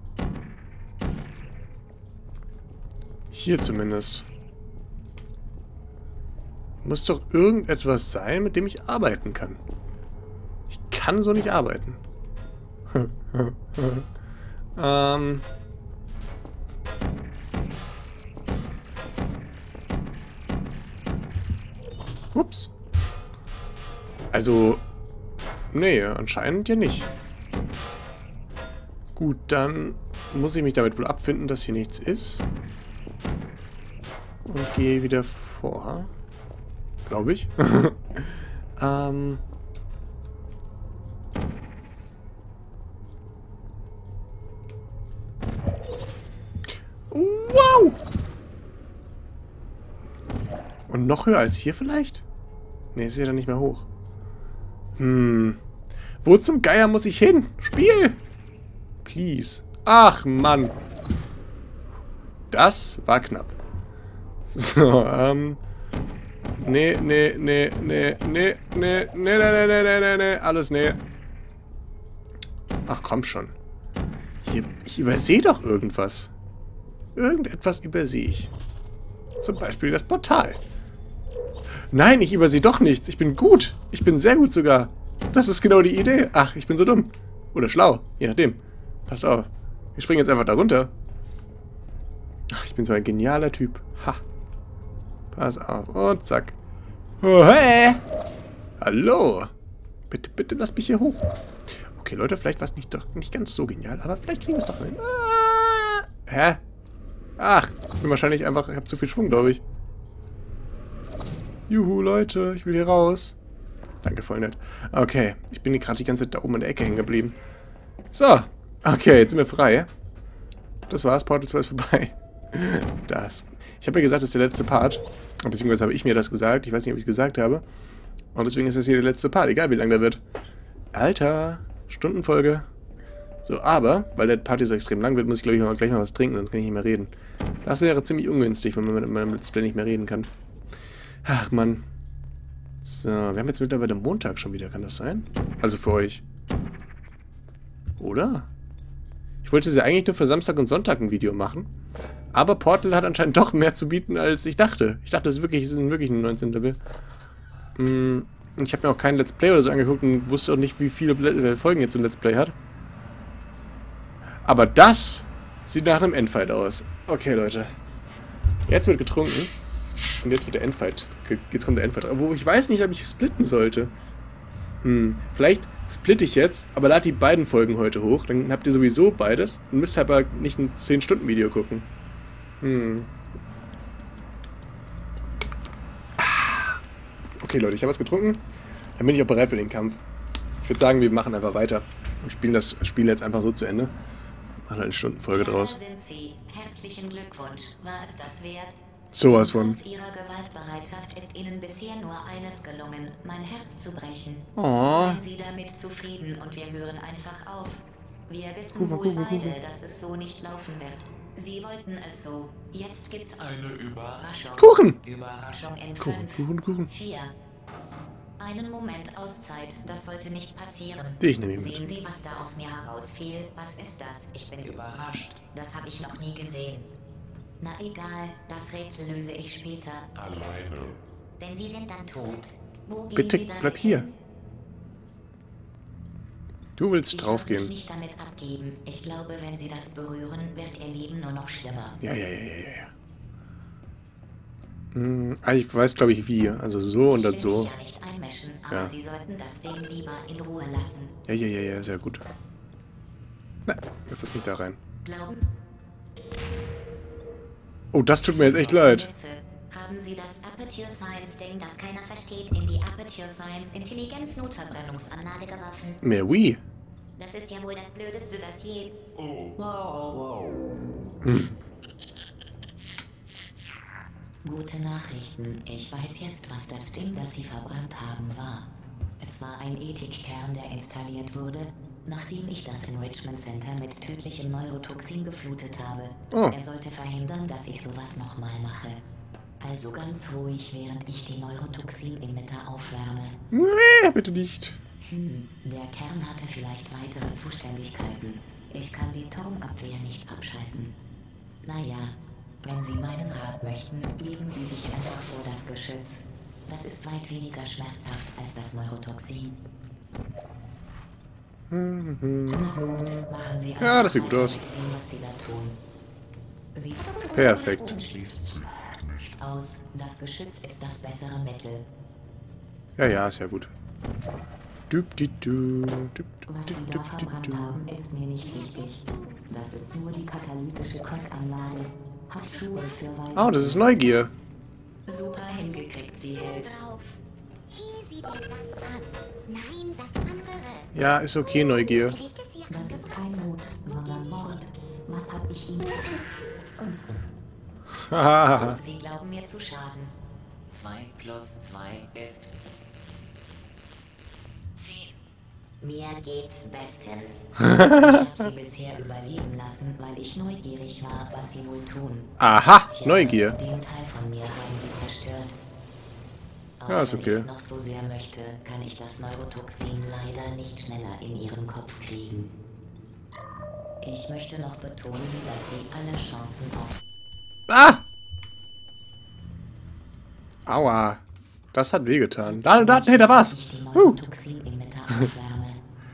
Hier zumindest. Muss doch irgendetwas sein, mit dem ich arbeiten kann. Ich kann so nicht arbeiten. ähm... Ups. Also, nee, anscheinend ja nicht. Gut, dann muss ich mich damit wohl abfinden, dass hier nichts ist. Und gehe wieder vor. Glaube ich. ähm. Wow! Und noch höher als hier vielleicht? Ne, ist ja dann nicht mehr hoch. Hm. Wo zum Geier muss ich hin? Spiel! Please. Ach, Mann. Das war knapp. So, ähm... Nee, nee, nee, nee, nee, nee, nee, nee, nee, nee, nee, nee, alles nee. Ach, komm schon. Hier, ich übersehe doch irgendwas. Irgendetwas übersehe ich. Zum Beispiel das Portal. Nein, ich übersehe doch nichts. Ich bin gut. Ich bin sehr gut sogar. Das ist genau die Idee. Ach, ich bin so dumm. Oder schlau. Je nachdem. Passt auf. Wir springen jetzt einfach da runter. Ach, ich bin so ein genialer Typ. Ha. Pass auf. Und zack. Oh, hey. Hallo. Bitte, bitte lass mich hier hoch. Okay, Leute, vielleicht war es nicht, doch nicht ganz so genial, aber vielleicht kriegen wir es doch hin. Ah. Hä? Ach, ich bin wahrscheinlich einfach, ich habe zu viel Schwung, glaube ich. Juhu, Leute, ich will hier raus. Danke, voll nett. Okay, ich bin gerade die ganze Zeit da oben in der Ecke hängen geblieben. So, okay, jetzt sind wir frei. Das war's, Portal zwei ist vorbei. Das. Ich habe ja gesagt, das ist der letzte Part. Beziehungsweise habe ich mir das gesagt. Ich weiß nicht, ob ich es gesagt habe. Und deswegen ist das hier der letzte Part, egal wie lang der wird. Alter, Stundenfolge. So, aber, weil der Part hier so extrem lang wird, muss ich, glaube ich, mal gleich mal was trinken, sonst kann ich nicht mehr reden. Das wäre ziemlich ungünstig, wenn man mit meinem Let's Play nicht mehr reden kann. Ach, Mann. So, wir haben jetzt mittlerweile Montag schon wieder, kann das sein? Also für euch. Oder? Ich wollte ja eigentlich nur für Samstag und Sonntag ein Video machen. Aber Portal hat anscheinend doch mehr zu bieten, als ich dachte. Ich dachte, es ist wirklich, es ist wirklich ein neunzehnten Level. Hm, ich habe mir auch kein Let's Play oder so angeguckt und wusste auch nicht, wie viele Folgen jetzt so ein Let's Play hat. Aber das sieht nach einem Endfight aus. Okay, Leute. Jetzt wird getrunken. Und jetzt wird der Endfight. Jetzt kommt der Endfight. Wo ich weiß nicht, ob ich splitten sollte. Hm, vielleicht splitte ich jetzt, aber lad die beiden Folgen heute hoch. Dann habt ihr sowieso beides und müsst aber nicht ein zehn Stunden Video gucken. Hm. Okay, Leute, ich habe was getrunken. Dann bin ich auch bereit für den Kampf. Ich würde sagen, wir machen einfach weiter. Und spielen das Spiel jetzt einfach so zu Ende. Machen halt eine Stundenfolge draus. Sind Sie. Herzlichen Glückwunsch. War es das wert? Sowas von. Trotz Ihrer Gewaltbereitschaft ist Ihnen bisher nur eines gelungen, mein Herz zu brechen. Oh. Seien Sie damit zufrieden und wir hören einfach auf. Wir wissen Guck mal, wohl guck mal, beide, guck mal. dass es so nicht laufen wird. Sie wollten es so. Jetzt gibt's Eine Überraschung. Kuchen! Überraschung in Kuchen, fünf, Kuchen, Kuchen. vier. Einen Moment Auszeit, das sollte nicht passieren. Ich nehme ihn mit. Sehen Sie, was da aus mir herausfiel? Was ist das? Ich bin überrascht. Das habe ich noch nie gesehen. Na egal, das Rätsel löse ich später. Alleine. Denn Sie sind dann tot. Wo gehen Bitte Sie damit bleib hier. hin? Du willst Ich darf mich draufgehen. nicht damit abgeben. Ich glaube, wenn Sie das berühren, wird Ihr Leben nur noch schlimmer. Ja, ja, ja, ja, ja. Hm, ah, ich weiß, glaube ich, wie. Also so und Ich dann will so. mich ja nicht einmischen, aber Ja. Sie sollten das Ding lieber in Ruhe lassen. Ja, ja, ja, ja, sehr gut. Na, jetzt lass mich da rein. Glauben Oh, das tut mir jetzt echt leid. Witze. Haben Sie das Aperture Science Ding, das keiner versteht, in die Aperture Science Intelligenz-Notverbrennungsanlage geworfen? Mehr Wii. Das ist ja wohl das Blödeste, das je... Hm. Gute Nachrichten. Ich weiß jetzt, was das Ding, das Sie verbrannt haben, war. Es war ein Ethikkern, der installiert wurde, nachdem ich das Enrichment Center mit tödlichem Neurotoxin geflutet habe. Oh. Er sollte verhindern, dass ich sowas nochmal mache. Also ganz ruhig, während ich die Neurotoxin-Emitter aufwärme. Nee, bitte nicht. Hm, der Kern hatte vielleicht weitere Zuständigkeiten. Ich kann die Turmabwehr nicht abschalten. Naja, wenn Sie meinen Rat möchten, legen Sie sich einfach vor das Geschütz. Das ist weit weniger schmerzhaft als das Neurotoxin. Na gut, machen Sie Ja, einfach das sieht gut weiter aus. mit dem, was Sie da tun. Sie Perfekt. Schließt sich nicht. aus. Das Geschütz ist das bessere Mittel. Ja, ja, ist ja gut. Düb, di, du, düb, Was Sie düb, da düb, di, verbrannt du. haben, ist mir nicht wichtig. Das ist nur die katalytische Crack-Anlage. Hat Schuhe für Weise. Oh, das ist Neugier. Super hingekriegt, sie hält. Drauf. Hey, sieh dir das an. Nein, das andere. Ja, ist okay, Neugier. Vielleicht ist hier Das ist kein Mut, sondern Mord. Was hab ich Ihnen... Hahaha. Sie glauben mir zu schaden. zwei plus zwei ist zehn. Mir geht's bestens. Ich hab sie bisher überleben lassen, weil ich neugierig war, was sie wohl tun. Aha, Tja, Neugier. Den Teil von mir haben sie zerstört. Auch Ja, ist wenn okay. ich es noch so sehr möchte, kann ich das Neurotoxin leider nicht schneller in ihren Kopf kriegen. Ich möchte noch betonen, dass sie alle Chancen auf... Ah! Aua. Das hat wehgetan. Da, da, hey, da war's. Ich die Huh. Neurotoxin-Emitter aufwärme.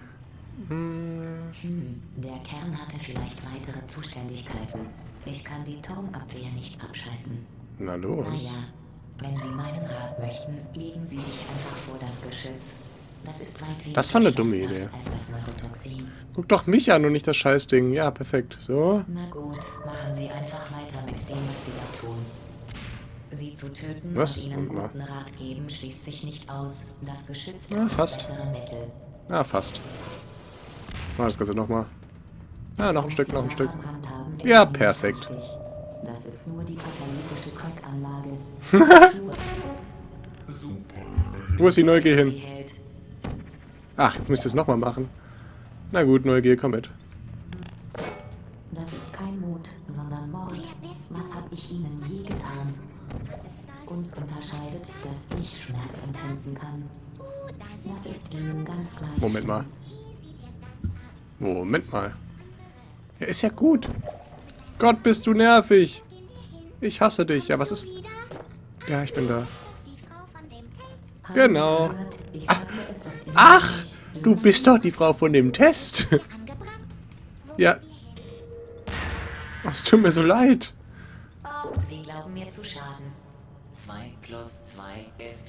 Hm, der Kern hatte vielleicht weitere Zuständigkeiten. Ich kann die Turmabwehr nicht abschalten. Na los. Naja, wenn Sie meinen Rat möchten, legen Sie sich einfach vor das Geschütz. Das ist weit weniger Das war eine dumme schmerzhaft Idee. als das Neurotoxin. Guck doch mich an und nicht das Scheißding. Ja, perfekt. So. Na gut, machen Sie einfach weiter mit dem, was Sie da tun. Sie zu töten Was? und Ihnen Moment mal. guten Rat geben, schließt sich nicht aus. Das Geschütz ist Ja, das fast. bessere Mittel. Ja, fast. Mal das Ganze nochmal. Ja, noch ein Stück, noch ein Stück. Verbrannt haben, ist Ja, mir nicht perfekt. wichtig. Das ist nur die katalytische Crack-Anlage. Schuhe, Super. Wo ist die Neugier sie hin? hält. Ach, jetzt muss ich das nochmal machen. Na gut, Neugier, komm mit. Das ist kein Mut, sondern Mord. Was hab ich Ihnen je getan? Uns unterscheidet, dass ich Schmerz empfinden kann. Das ist Ihnen ganz gleich. Moment mal. Schatz. Moment mal. Ja, ist ja gut. Gott, bist du nervig. Ich hasse dich. Ja, was ist... Ja, ich bin da. Die Frau von dem Test. Haben Genau. Sie gehört? Ich sagte, es ist Ihnen Ach, gleich. du bist doch die Frau von dem Test. Angebrannt. Wo Ja. wir hin? Oh, es tut mir so leid. Sie glauben mir zu schaden. zwei plus zwei ist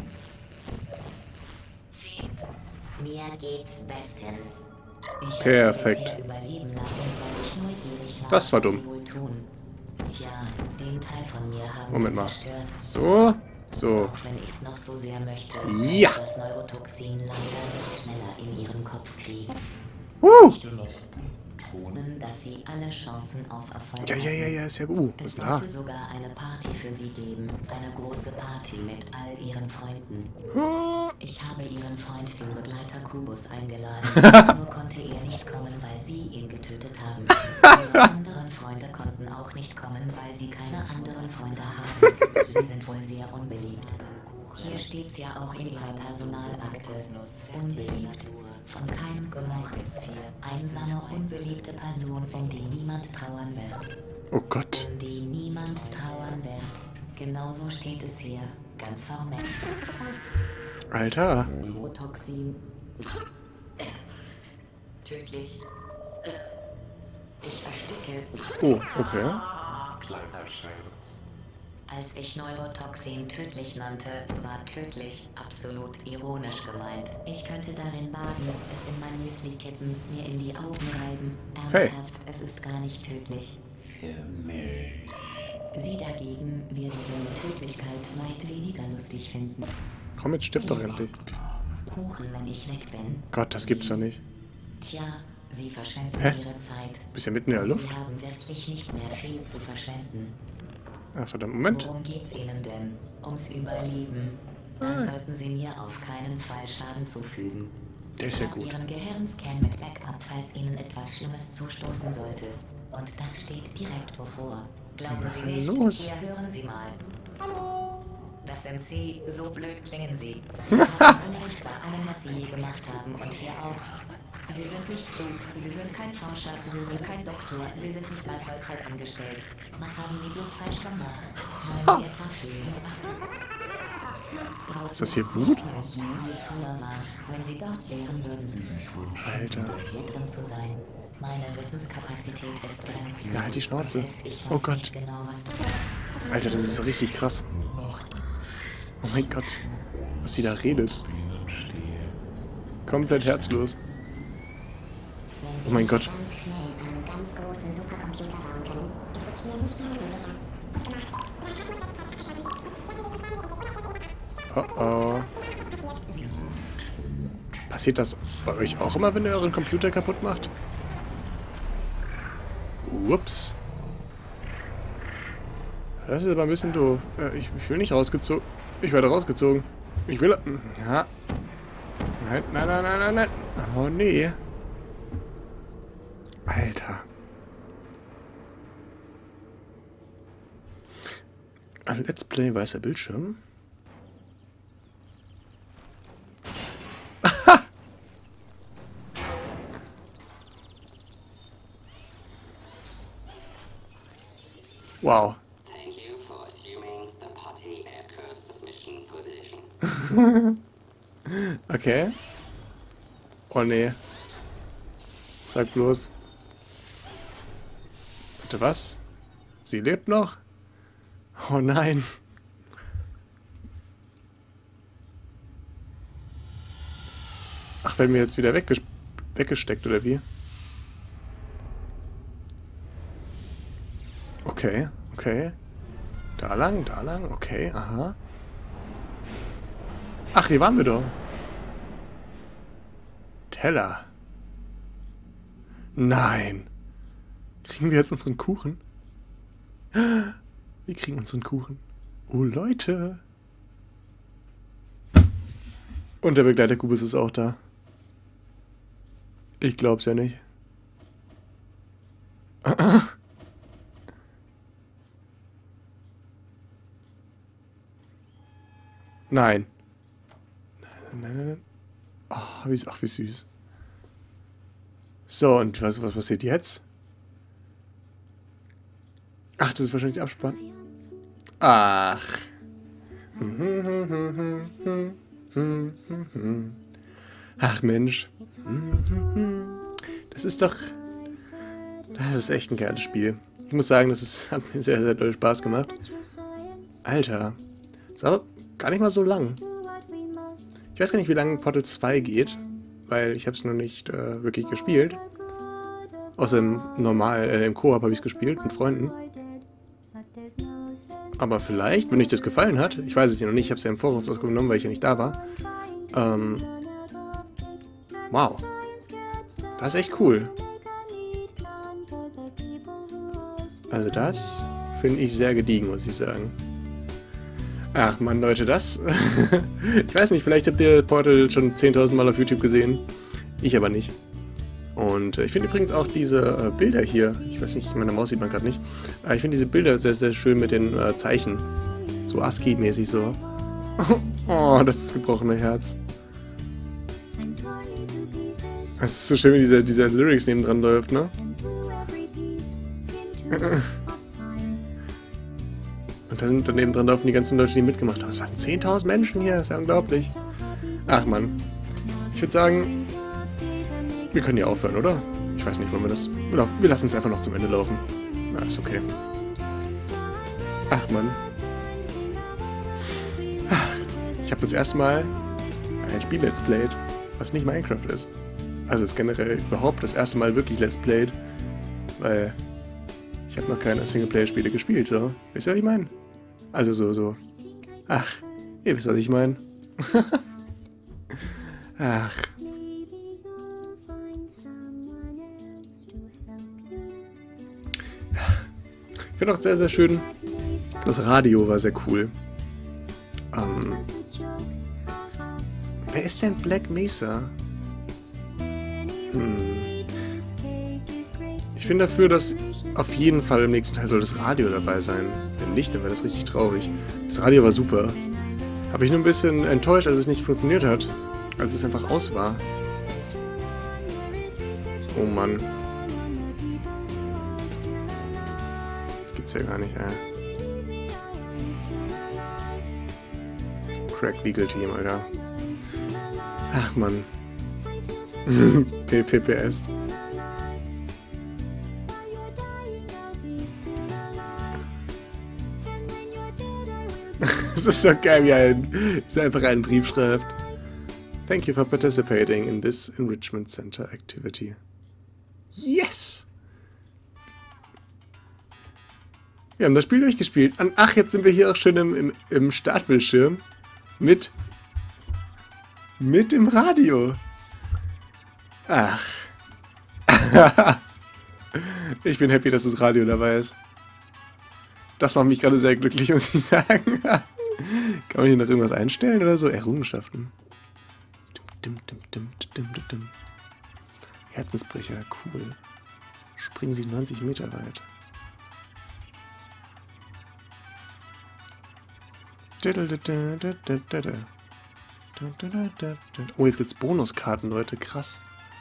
zehn. Mir geht's bestens. Ich Perfekt. habe sie bisher überleben lassen, weil ich neugierig war, Das war was dumm. sie wohl tun. Tja, den Teil von mir haben Moment sie mal. zerstört. So, so. Auch wenn ich es noch so sehr möchte, Ja. kann ich das Neurotoxin leider nicht schneller in ihren Kopf kriegen. Uh. dass sie alle Chancen auf Erfolg Ja, ja, ja, ja, ist ja gut. Uh, was Es ist denn da? sollte sogar eine Party für sie geben. Eine große Party mit all ihren Freunden. Uh. Ich habe ihren Freund, den Begleiter Kubus, eingeladen. Nur konnte er nicht kommen, weil sie ihn getötet haben. Ihre anderen Freunde konnten auch nicht kommen, weil sie keine anderen Freunde haben. Sie sind wohl sehr unbeliebt. Hier steht's ja auch in ihrer Personalakte. Unbeliebt. Von keinem gemocht. Einsame, unbeliebte Person, um die niemand trauern wird. Oh Gott. Um die niemand trauern wird. Genauso steht es hier. Ganz formell. Alter. Neurotoxin. Tödlich. Ich ersticke. Oh, okay. Kleiner Scherz. Als ich Neurotoxin tödlich nannte, war tödlich absolut ironisch gemeint. Ich könnte darin baden, es in mein Müsli kippen, mir in die Augen reiben. Hey. Ernsthaft, es ist gar nicht tödlich. Für mich. Sie dagegen werden seine Tödlichkeit weit weniger lustig finden. Komm, jetzt stirb doch endlich. Kuchen, wenn ich weg bin. Gott, das gibt's doch nicht. Tja, sie verschwenden Hä? ihre Zeit. Bist ja mitten in der Und Luft. Sie haben wirklich nicht mehr viel zu verschwenden. Ah, verdammt, Moment. Worum geht's Ihnen denn? Ums Überleben. Dann Ah. sollten Sie mir auf keinen Fall Schaden zufügen. Der ist ja Ich hab gut. Ihren Gehirnscan mit Backup, falls Ihnen etwas Schlimmes zustoßen sollte. Und das steht direkt bevor. Glauben Sie Na, nicht? los. Hier, hören Sie mal. Hallo? Das sind Sie, so blöd klingen Sie. Sie haben Unrecht bei allem, was Sie je gemacht haben und hier auch. Sie sind nicht klug, Sie sind kein Forscher, Sie sind kein Doktor, Sie sind nicht mal Vollzeit angestellt. Was haben Sie bloß falsch gemacht? Wollen Sie etwa fliehen? Draußen Ist das hier ist Wut? nichts mehr so, wie es früher war. Wenn Sie dort wären, würden Sie Alter. hier drin zu sein. Meine Wissenskapazität ist grenzlos. Ja, halt die Schnauze. Selbst ich weiß Oh Gott. nicht genau, was du... Alter, das ist richtig krass. Oh mein Gott. Was sie da redet. Ihnen stehe. Komplett herzlos. Wenn Sie Oh mein nicht Gott. ganz schnell einen ganz großen Supercomputer bauen können, ist es hier nicht mehr sicher. Oh oh. Passiert das bei euch auch immer, wenn ihr euren Computer kaputt macht? Ups. Das ist aber ein bisschen doof. Äh, Ich, ich will nicht rausgezogen. Ich werde rausgezogen. Ich will... Ja. Nein, nein, nein, nein, nein, nein. Oh nee. Alter. Ein Let's Play weißer Bildschirm. Wow. Thank you for assuming the potty escort submission position. Okay. Oh nee. Sag bloß. Bitte was? Sie lebt noch? Oh nein. Ach, werden wir jetzt wieder wegges weggesteckt, oder wie? Okay, okay. Da lang, da lang, okay, aha. Ach, hier waren wir doch. Teller. Nein. Kriegen wir jetzt unseren Kuchen? Wir kriegen unseren Kuchen. Oh, Leute. Und der Begleiter-Kubus ist auch da. Ich glaub's ja nicht. Nein. Nein, nein, nein, nein. Oh, wie, ach, wie süß. So, und was, was passiert jetzt? Ach, das ist wahrscheinlich der Abspann. Ach. Ach, Mensch. Das ist doch... Das ist echt ein geiles Spiel. Ich muss sagen, das ist, hat mir sehr, sehr doll Spaß gemacht. Alter. Ist aber gar nicht mal so lang. Ich weiß gar nicht, wie lange Portal zwei geht, weil ich habe es noch nicht äh, wirklich gespielt. Außer im normal, äh, im Koop habe ich es gespielt mit Freunden. Aber vielleicht, wenn euch das gefallen hat, ich weiß es ja noch nicht, ich habe es ja im Voraus ausgenommen, weil ich ja nicht da war. Ähm, wow. Das ist echt cool. Also das finde ich sehr gediegen, muss ich sagen. Ach man, Leute, das... ich weiß nicht, vielleicht habt ihr Portal schon zehntausend Mal auf YouTube gesehen. Ich aber nicht. Und äh, ich finde übrigens auch diese äh, Bilder hier, ich weiß nicht, meine Maus sieht man gerade nicht, aber ich finde diese Bilder sehr, sehr schön mit den äh, Zeichen. So ASCII-mäßig so. Oh, das ist das gebrochene Herz. Es ist so schön, wie dieser, dieser Lyrics nebendran läuft, ne? Und da sind daneben dran laufen die ganzen Leute, die mitgemacht haben. Es waren zehntausend Menschen hier, das ist ja unglaublich. Ach man. Ich würde sagen, wir können hier aufhören, oder? Ich weiß nicht, wollen wir das... Wir lassen es einfach noch zum Ende laufen. Na, ist okay. Ach man. Ach, ich habe das erste Mal ein Spiel Let's Played, was nicht Minecraft ist. Also ist generell überhaupt das erste Mal wirklich Let's Played, weil ich habe noch keine Singleplayer-Spiele gespielt, so. Wisst ihr, was ich meine? Also so, so. Ach, ihr wisst, was ich meine. Ach. Ich finde auch sehr, sehr schön, das Radio war sehr cool. Ähm, wer ist denn Black Mesa? Hm. Ich finde dafür, dass auf jeden Fall im nächsten Teil soll das Radio dabei sein. Wenn nicht, dann wäre das richtig traurig. Das Radio war super. Habe ich nur ein bisschen enttäuscht, als es nicht funktioniert hat. Als es einfach aus war. Oh Mann. Das gibt's ja gar nicht, ey. Crack Legal Team, Alter. Ach Mann. P P P S. Es ist so geil, wie ein, wie einfach einen Brief schreibt. Thank you for participating in this Enrichment Center activity. Yes! Wir haben das Spiel durchgespielt. Und ach, jetzt sind wir hier auch schon im, im, im Startbildschirm. Mit... Mit dem Radio. Ach. Ich bin happy, dass das Radio dabei ist. Das macht mich gerade sehr glücklich, muss ich sagen. Kann man hier noch irgendwas einstellen oder so? Errungenschaften. Herzensbrecher, cool. Springen Sie neunzig Meter weit. Oh, jetzt gibt's Bonuskarten, Leute. Krass.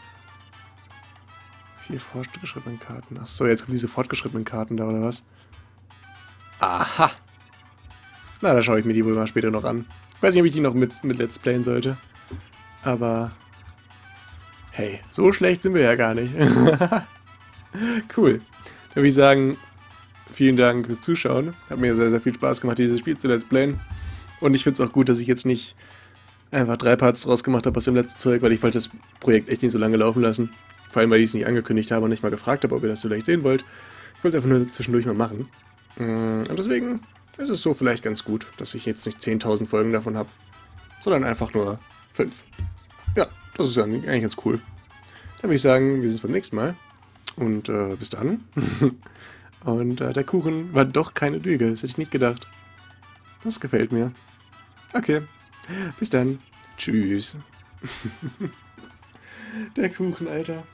Vier fortgeschrittene Karten. Achso, jetzt kommen diese fortgeschrittenen Karten da, oder was? Aha. Na, da schaue ich mir die wohl mal später noch an. Ich weiß nicht, ob ich die noch mit, mit Let's Playen sollte. Aber... Hey, so schlecht sind wir ja gar nicht. Cool. Dann würde ich sagen, vielen Dank fürs Zuschauen. Hat mir sehr, sehr viel Spaß gemacht, dieses Spiel zu Let's Playen. Und ich finde es auch gut, dass ich jetzt nicht einfach drei Parts draus gemacht habe aus dem letzten Zeug, weil ich wollte das Projekt echt nicht so lange laufen lassen. Vor allem, weil ich es nicht angekündigt habe und nicht mal gefragt habe, ob ihr das vielleicht sehen wollt. Ich wollte es einfach nur zwischendurch mal machen. Und deswegen ist es so vielleicht ganz gut, dass ich jetzt nicht zehntausend Folgen davon habe, sondern einfach nur fünf. Ja, das ist ja eigentlich ganz cool. Dann würde ich sagen, wir sehen uns beim nächsten Mal. Und äh, bis dann. Und äh, der Kuchen war doch keine Lüge, das hätte ich nicht gedacht. Das gefällt mir. Okay, bis dann. Tschüss. Der Kuchen, Alter.